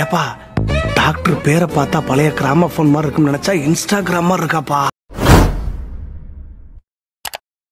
ஏப்பா டாக்டர் பேரை பார்த்தா பழைய கிராம போன் மாதிரி இருக்கும்னு நினைச்சா இன்ஸ்டாகிராம் மாதிரி இருக்காப்பா.